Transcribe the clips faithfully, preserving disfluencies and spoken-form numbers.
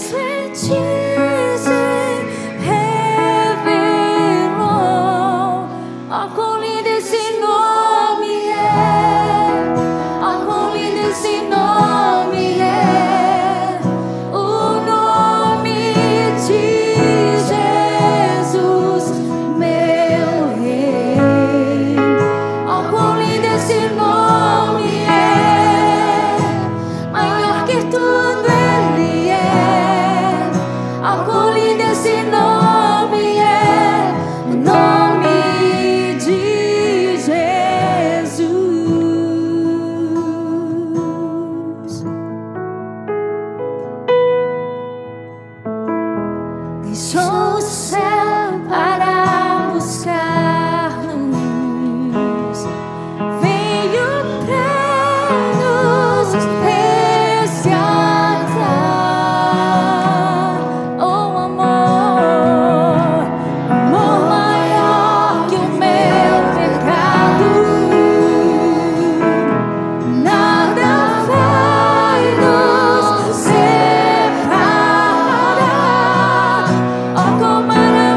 Deixou o céu para buscar-nos, veio pra nos resgatar. Oh, amor, amor maior que o meu pecado, nada vai nos separar. Oh, como era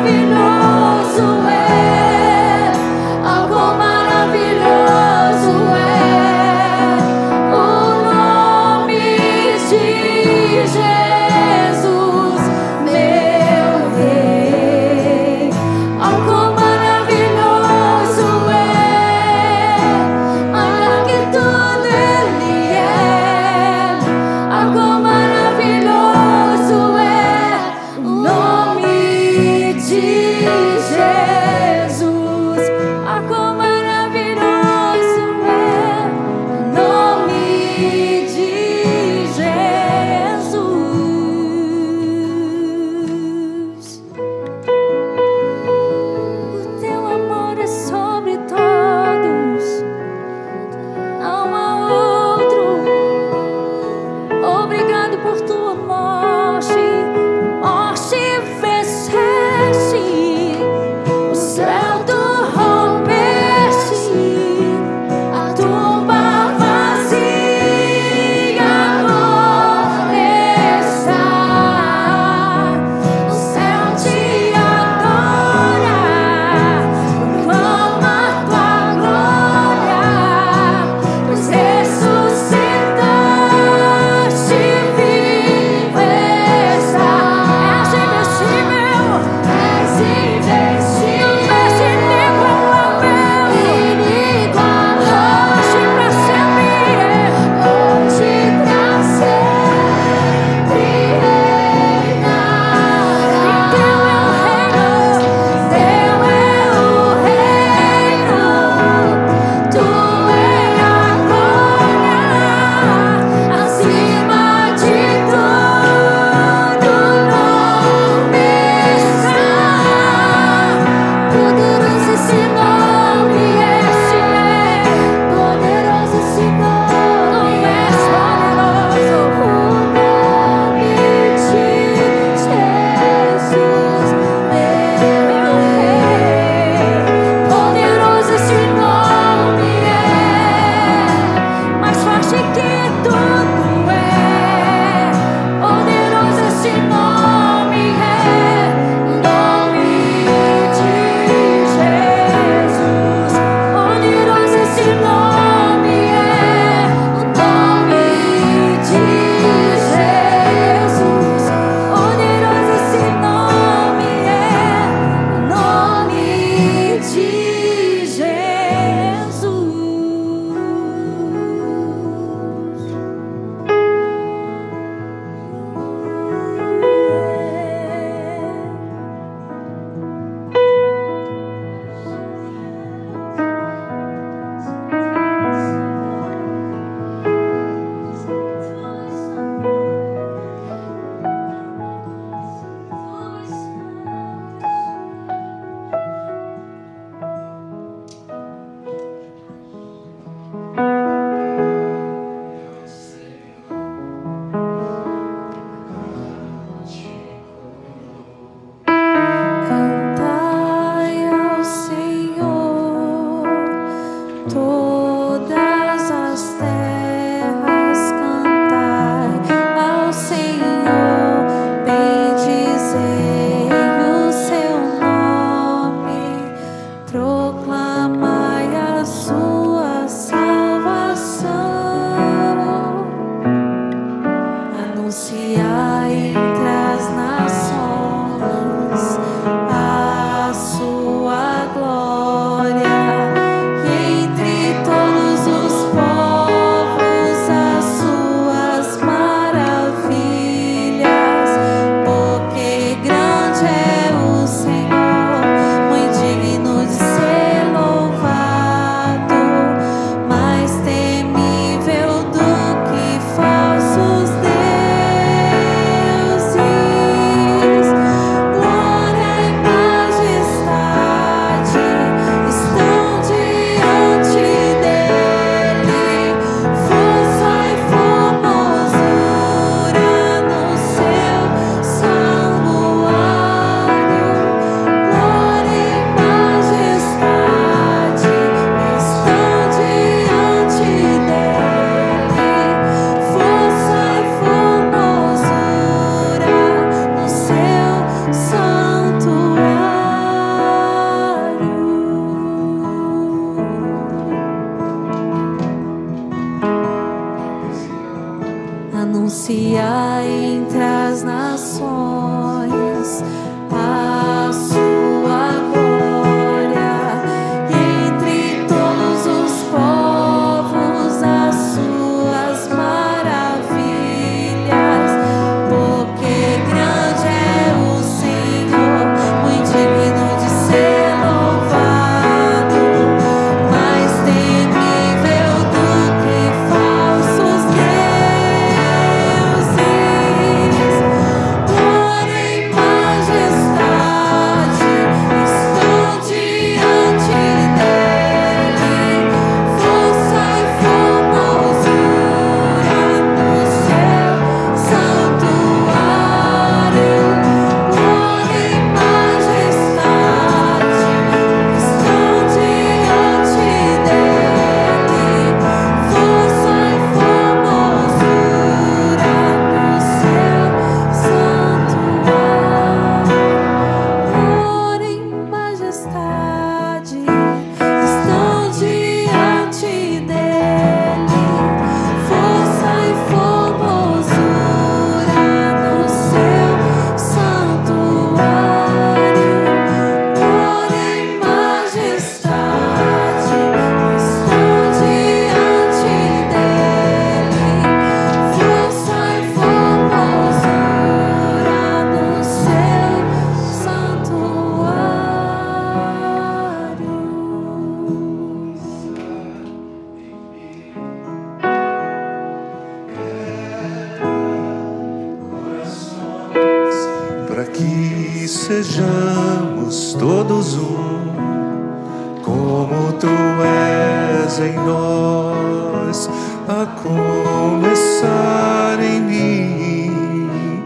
para que sejamos todos um, como tu és em nós, a começar em mim.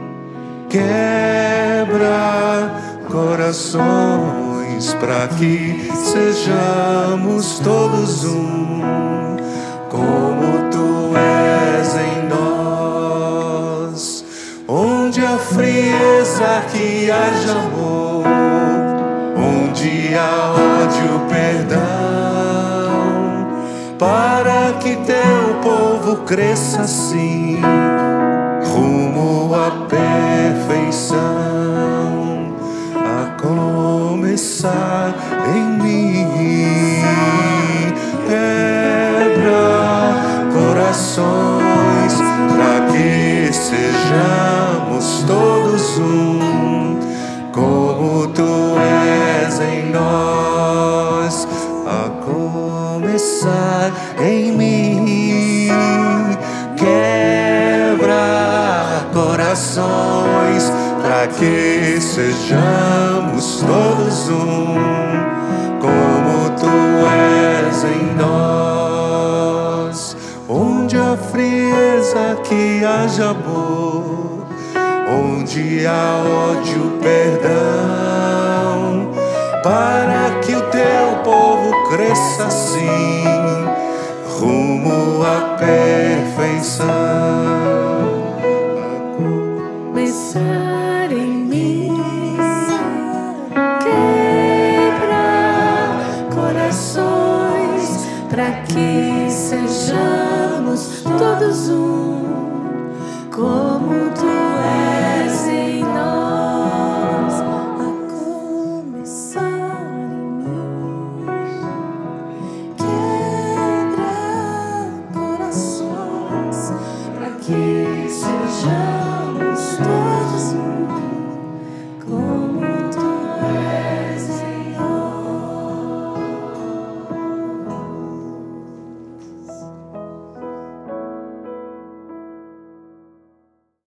Quebra corações para que sejamos todos um, como tu és em nós. Onde há frieza, que haja amor, onde há ódio, perdão, para que teu povo cresça assim, rumo à perfeição, a começar em mim. Quebra corações para que sejamos todos um, como tu és em nós, a começar em mim. Quebra corações para que sejamos todos um, como tu és em nós. Onde há frieza, que haja amor, onde há ódio, perdão, para que o teu povo cresça assim, rumo à perfeição. Começar em mim, quebra corações para que sejamos todos um.